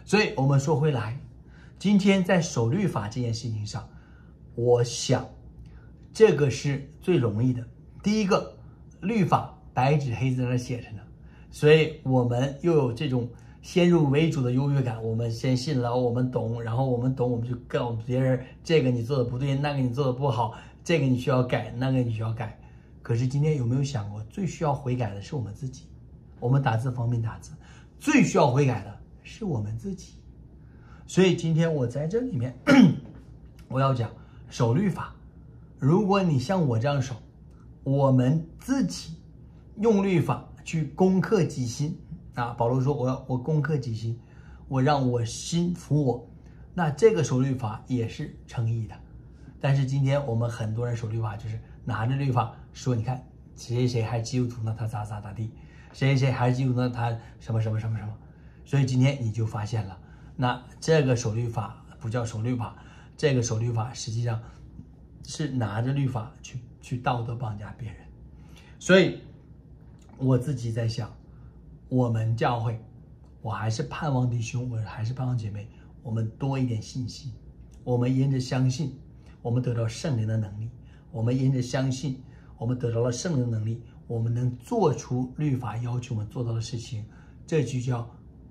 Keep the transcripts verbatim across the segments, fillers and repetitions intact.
所以我们说回来，今天在守律法这件事情上，我想这个是最容易的。第一个，律法白纸黑字在那写着呢，所以我们又有这种先入为主的优越感，我们先信了，我们懂，然后我们懂，我们就告诉别人这个你做的不对，那个你做的不好，这个你需要改，那个你需要改。可是今天有没有想过，最需要悔改的是我们自己？我们打字方便打字，最需要悔改的是我们自己。所以今天我在这里面我要讲守律法，如果你像我这样守，我们自己用律法去攻克己心啊，保罗说我要我攻克己心，我让我心服我，那这个守律法也是诚意的。但是今天我们很多人守律法就是拿着律法说，你看谁谁谁还是基督徒呢，他咋咋咋地，谁谁谁还是基督徒呢，他什么什么什么什么。所以今天你就发现了，那这个守律法不叫守律法，这个守律法实际上是拿着律法去去道德绑架别人。所以我自己在想，我们教会，我还是盼望弟兄，我还是盼望姐妹，我们多一点信心，我们因着相信，我们得到圣灵的能力，我们因着相信，我们得到了圣灵的能力，我们能做出律法要求我们做到的事情，这就叫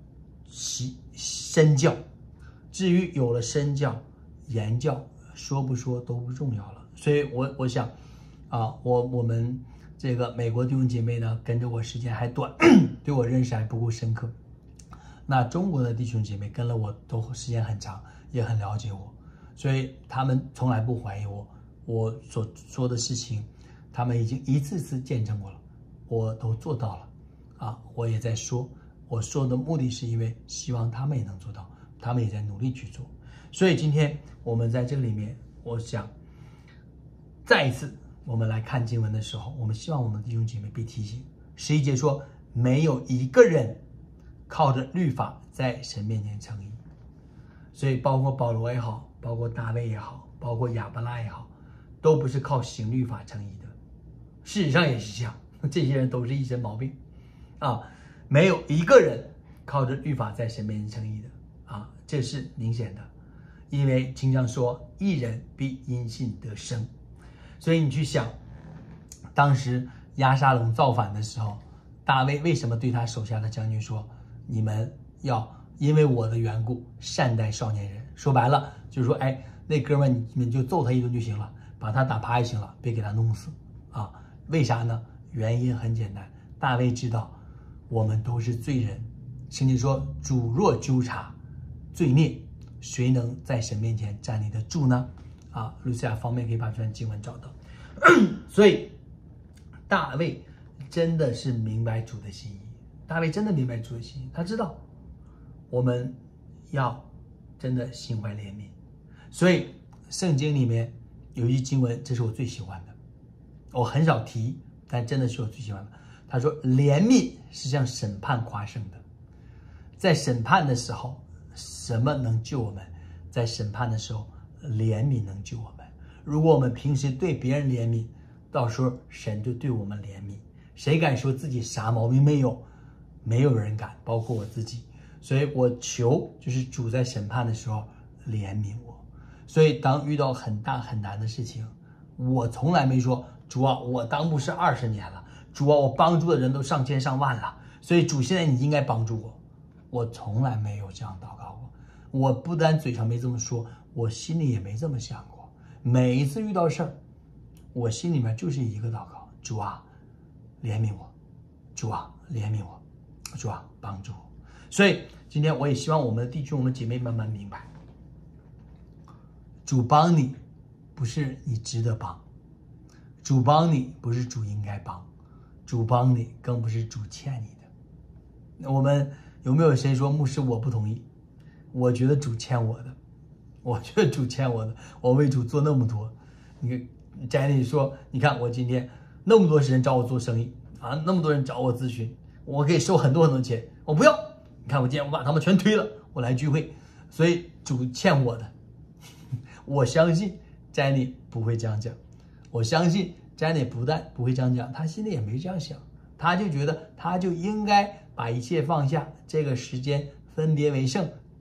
身教。至于有了身教，言教说不说都不重要了。所以我我想啊，我我们这个美国弟兄姐妹呢，跟着我时间还短，对我认识还不够深刻。那中国的弟兄姐妹跟了我都时间很长，也很了解我，所以他们从来不怀疑我，我所说的事情，他们已经一次次见证过了，我都做到了啊！我也在说，我说的目的是因为希望他们也能做到，他们也在努力去做。所以今天我们在这里面，我想再一次我们来看经文的时候，我们希望我们的弟兄姐妹被提醒。十一节说，没有一个人靠着律法在神面前称义。所以包括保罗也好，包括大卫也好，包括亚伯拉也好，都不是靠行律法称义的。事实上也是这样，这些人都是一身毛病啊，没有一个人靠着律法在神面前称义的啊，这是明显的。因为经常说，义人必因信得生。所以你去想，当时押沙龙造反的时候，大卫为什么对他手下的将军说，你们要因为我的缘故善待少年人？说白了就是说，哎，那哥们你们就揍他一顿就行了，把他打趴就行了，别给他弄死啊。为啥呢？原因很简单，大卫知道我们都是罪人，圣经说，主若纠察罪孽，谁能在神面前站立得住呢？啊，路西亚方面可以把这段经文找到。所以大卫真的是明白主的心意，大卫真的明白主的心意，他知道我们要真的心怀怜悯。所以圣经里面有一句经文，这是我最喜欢的，我很少提，但真的是我最喜欢的。他说，怜悯是向审判夸胜的。在审判的时候，什么能救我们？在审判的时候，怜悯能救我们。如果我们平时对别人怜悯，到时候神就对我们怜悯。谁敢说自己啥毛病没有？没有人敢，包括我自己。所以我求就是主在审判的时候怜悯我。所以当遇到很大很难的事情，我从来没说，主啊，我当牧师二十年了，主啊，我帮助的人都上千上万了，所以主现在你应该帮助我。我从来没有这样祷告过。我不但嘴上没这么说，我心里也没这么想过。每一次遇到事儿，我心里面就是一个祷告，主啊，怜悯我，主啊，怜悯我，主啊，帮助我。所以今天我也希望我们的弟兄我们姐妹慢慢明白，主帮你不是你值得帮，主帮你不是主应该帮，主帮你更不是主欠你的。我们有没有谁说，牧师我不同意，我觉得主欠我的，我觉得主欠我的，我为主做那么多。你看摘丽说，你看我今天那么多人找我做生意啊，那么多人找我咨询，我可以收很多很多钱，我不要。你看我今天我把他们全推了，我来聚会，所以主欠我的。我相信摘丽不会这样讲，我相信摘丽不但不会这样讲，他心里也没这样想，他就觉得他就应该把一切放下，这个时间分别为圣，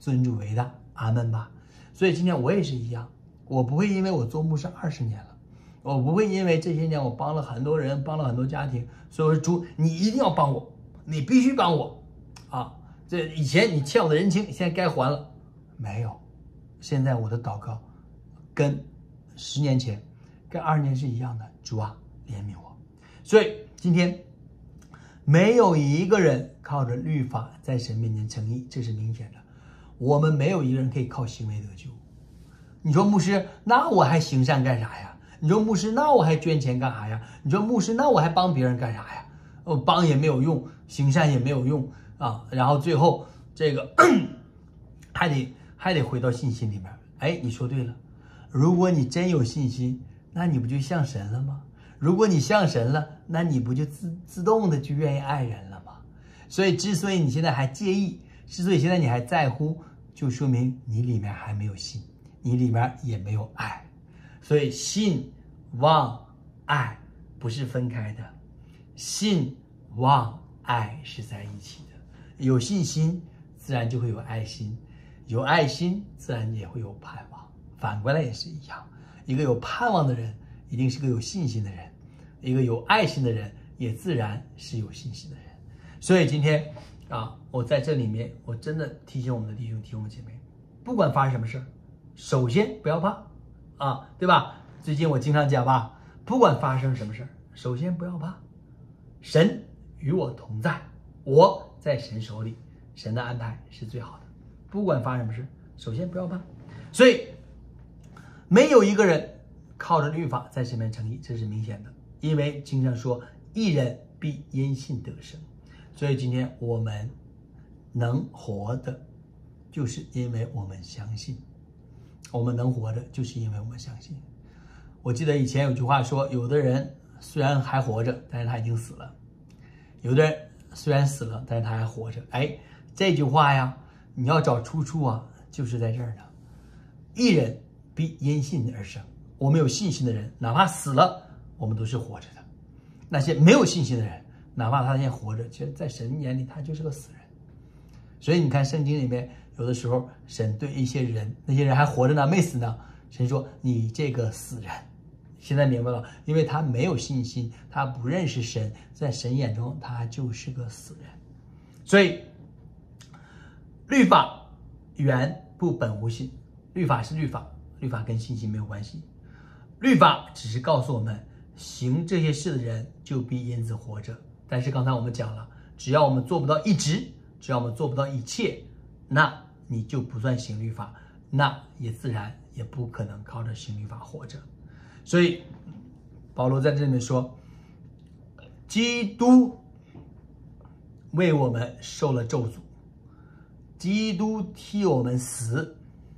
尊主为大，阿门吧。所以今天我也是一样，我不会因为我做牧师二十年了，我不会因为这些年我帮了很多人，帮了很多家庭，所以我说主，你一定要帮我，你必须帮我啊！这以前你欠我的人情，现在该还了。没有，现在我的祷告跟十年前、跟二十年是一样的。主啊，怜悯我。所以今天没有一个人靠着律法在神面前称义，这是明显的。我们没有一个人可以靠行为得救。你说牧师，那我还行善干啥呀？你说牧师，那我还捐钱干啥呀？你说牧师，那我还帮别人干啥呀？我帮也没有用，行善也没有用啊。然后最后这个还得还得回到信心里面。哎，你说对了，如果你真有信心，那你不就像神了吗？如果你像神了，那你不就自自动的就愿意爱人了吗？所以之所以你现在还介意，之所以现在你还在乎，就说明你里面还没有信，你里面也没有爱。所以信、望、爱不是分开的，信、望、爱是在一起的。有信心自然就会有爱心，有爱心自然也会有盼望，反过来也是一样。一个有盼望的人一定是个有信心的人，一个有爱心的人也自然是有信心的人。所以今天啊，我在这里面我真的提醒我们的弟兄提醒我们姐妹，不管发生什么事，首先不要怕啊，对吧？最近我经常讲吧，不管发生什么事，首先不要怕，神与我同在，我在神手里，神的安排是最好的。不管发生什么事，首先不要怕。所以没有一个人靠着律法在神面前称义，这是明显的，因为经上说义人必因信得生。所以今天我们能活的就是因为我们相信，我们能活着就是因为我们相信。我记得以前有句话说，有的人虽然还活着，但是他已经死了；有的人虽然死了，但是他还活着。哎，这句话呀，你要找出处啊，就是在这儿呢。义人必因信而生。我们有信心的人，哪怕死了，我们都是活着的。那些没有信心的人，哪怕他现在活着，其实在神眼里他就是个死人。所以你看圣经里面，有的时候神对一些人，那些人还活着呢，没死呢，神说你这个死人。现在明白了，因为他没有信心，他不认识神，在神眼中他就是个死人。所以律法原不本无信，律法是律法，律法跟信心没有关系。律法只是告诉我们，行这些事的人就必因此活着。但是刚才我们讲了，只要我们做不到一直，只要我们做不到一切，那你就不算行律法，那也自然也不可能靠着行律法活着。所以保罗在这里面说，基督为我们受了咒诅，基督替我们死，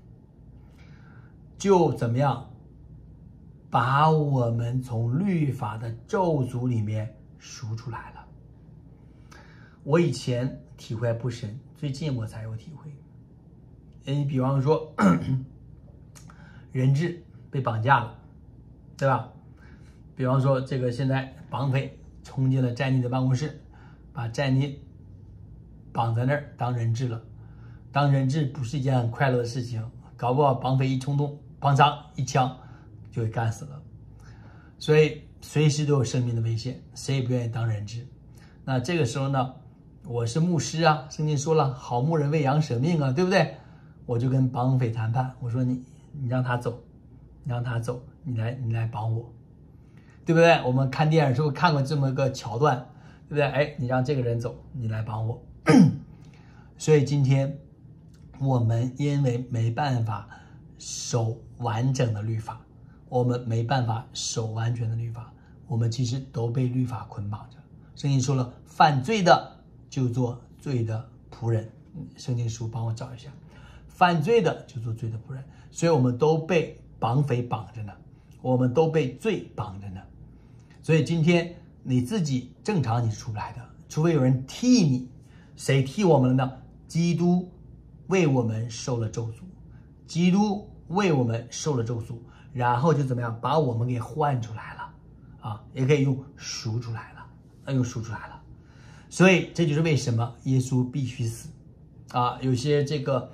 就怎么样把我们从律法的咒诅里面赎出来了。我以前体会不深，最近我才有体会。你比方说人质被绑架了，对吧？比方说这个现在绑匪冲进了詹妮的办公室，把詹妮绑在那儿当人质了。当人质不是一件很快乐的事情，搞不好绑匪一冲动，砰嚓一枪就给干死了。所以随时都有生命的危险，谁也不愿意当人质。那这个时候呢，我是牧师啊，圣经说了，好牧人为羊舍命啊，对不对？我就跟绑匪谈判，我说你你让他走，你让他走，你来你来绑我，对不对？我们看电影是不是看过这么个桥段，对不对？哎，你让这个人走，你来绑我。所以今天我们因为没办法守完整的律法，我们没办法守完全的律法，我们其实都被律法捆绑着。圣经说了，犯罪的就做罪的仆人。圣经书帮我找一下，犯罪的就做罪的仆人。所以我们都被绑匪绑着呢，我们都被罪绑着呢。所以今天你自己正常你是出不来的，除非有人替你。谁替我们了呢？基督为我们受了咒诅，基督为我们受了咒诅，然后就怎么样把我们给换出来了啊，也可以用赎出来了，用赎出来了。所以这就是为什么耶稣必须死啊。有些这个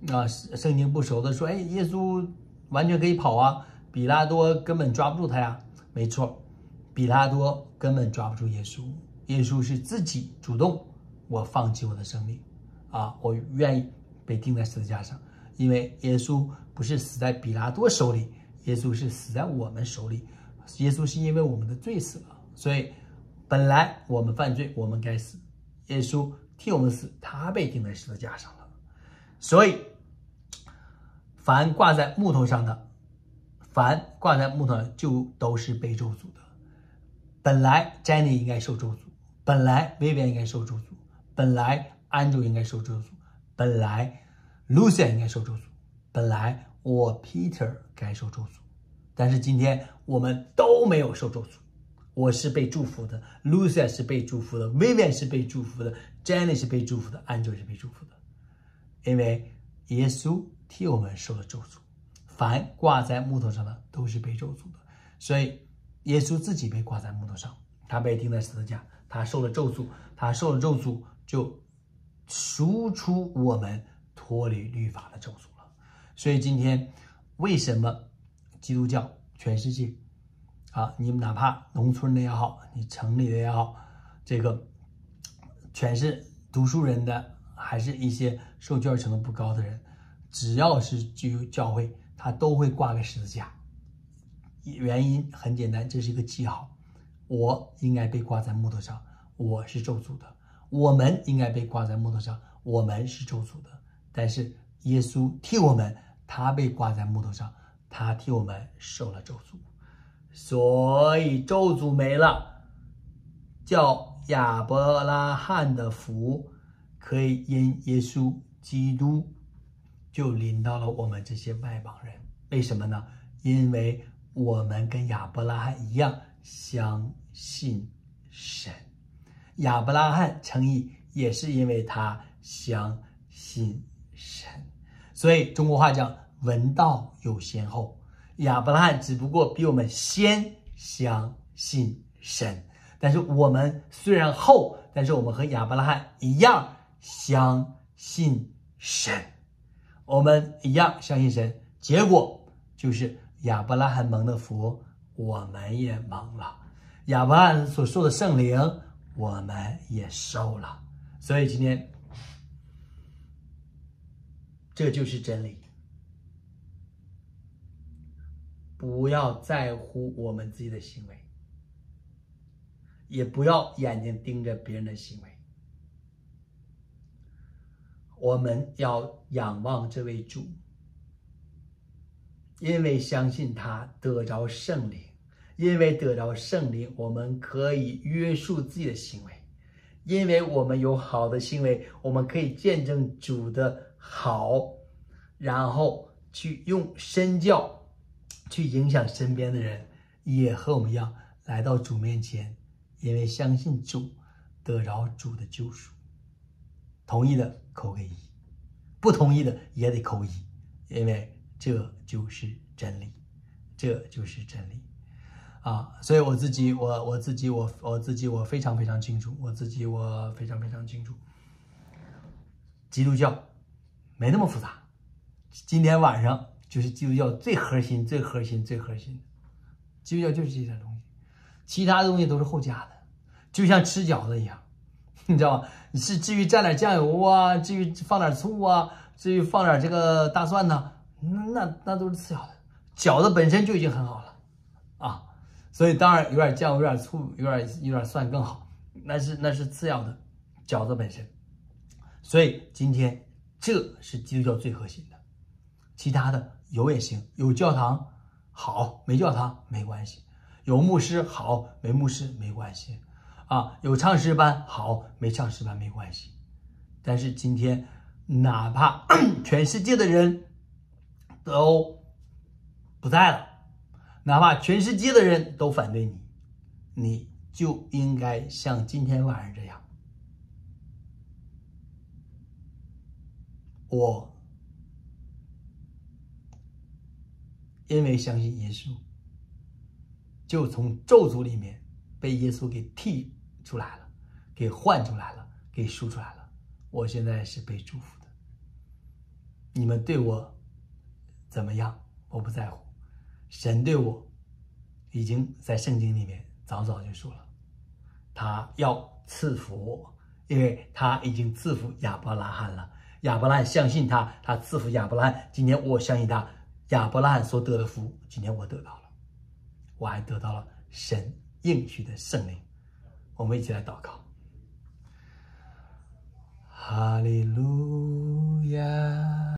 啊，圣经不熟的说，哎，耶稣完全可以跑啊，比拉多根本抓不住他呀。没错，比拉多根本抓不住耶稣，耶稣是自己主动，我放弃我的生命啊，我愿意被钉在十字架上，因为耶稣不是死在比拉多手里，耶稣是死在我们手里，耶稣是因为我们的罪死了，所以本来我们犯罪，我们该死，耶稣替我们死，他被钉在十字架上了。所以凡挂在木头上的，凡挂在木头上就都是被咒诅的。本来 Jenny 应该受咒诅，本来 Vivian 应该受咒诅，本来 Andrew 应该受咒诅，本来 Lucia 应该受咒诅，本来我 Peter 该受咒诅，但是今天我们都没有受咒诅。我是被祝福的 ，Lucia 是被祝福的 ，Vivian 是被祝福的 ，Jenny 是被祝福的 ，Andrew 是被祝福的，因为耶稣替我们受了咒诅。凡挂在木头上的都是被咒诅的，所以耶稣自己被挂在木头上，他被钉在十字架，他受了咒诅，他受了咒诅就赎出我们脱离律法的咒诅了。所以今天为什么基督教全世界啊，你们哪怕农村的也好，你城里的也好，这个全是读书人的，还是一些受教育程度不高的人，只要是具有教会，他都会挂个十字架。原因很简单，这是一个记号，我应该被挂在木头上，我是咒诅的；我们应该被挂在木头上，我们是咒诅的。但是耶稣替我们，他被挂在木头上，他替我们受了咒诅。所以咒诅没了，叫亚伯拉罕的福可以因耶稣基督就临到了我们这些外邦人。为什么呢？因为我们跟亚伯拉罕一样相信神。亚伯拉罕称义也是因为他相信神。所以中国话讲文道有先后，亚伯拉罕只不过比我们先相信神，但是我们虽然后，但是我们和亚伯拉罕一样相信神，我们一样相信神，结果就是亚伯拉罕蒙的福，我们也蒙了；亚伯拉罕所受的圣灵，我们也受了。所以今天，这就是真理。不要在乎我们自己的行为，也不要眼睛盯着别人的行为。我们要仰望这位主，因为相信他得着圣灵，因为得着圣灵，我们可以约束自己的行为，因为我们有好的行为，我们可以见证主的好，然后去用身教去影响身边的人，也和我们一样来到主面前，因为相信主，得着主的救赎。同意的扣个一，不同意的也得扣一，因为这就是真理，这就是真理啊！所以我自己，我我自己，我我自己，我非常非常清楚，我自己我非常非常清楚，基督教没那么复杂。今天晚上就是基督教最核心、最核心、最核心的，基督教就是这点东西，其他的东西都是后加的，就像吃饺子一样，你知道吗？你是至于蘸点酱油啊，至于放点醋啊，至于放点这个大蒜呢、啊，那那都是次要的，饺子本身就已经很好了啊，所以当然有点酱油、有点醋、有点有点蒜更好，那是那是次要的，饺子本身。所以今天这是基督教最核心的。其他的有也行，有教堂好，没教堂没关系；有牧师好，没牧师没关系啊；有唱诗班好，没唱诗班没关系。但是今天，哪怕全世界的人都不在了，哪怕全世界的人都反对你，你就应该像今天晚上这样，我。因为相信耶稣，就从咒诅里面被耶稣给剔出来了，给换出来了，给赎出来了。我现在是被祝福的。 你们对我怎么样，我不在乎。神对我已经在圣经里面早早就说了，他要赐福我，因为他已经赐福亚伯拉罕了。亚伯拉罕相信他，他赐福亚伯拉罕。今天我相信他，亚伯拉罕所得的福，今天我得到了，我还得到了神应许的圣灵。我们一起来祷告。哈利路亚。